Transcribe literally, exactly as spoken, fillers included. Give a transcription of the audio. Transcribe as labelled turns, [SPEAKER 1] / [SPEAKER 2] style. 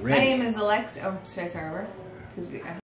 [SPEAKER 1] Ready.
[SPEAKER 2] My name is Alexa. Oh, should I start over? 'Cause we-